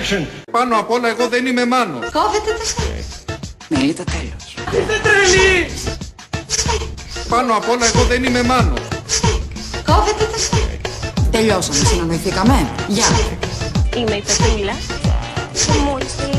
Action. Πάνω απ' όλα εγώ δεν είμαι Μάνος. Κόβετε το σεξ. Μελίτα, τέλος. Είστε τρελοί. Πάνω απ' όλα εγώ δεν είμαι Μάνος. Κόβετε το σεξ. Τελειώσαμε, συνεννοηθήκαμε. Γεια. Είμαι η Πετρούλα και μόλις τελειώσαμε.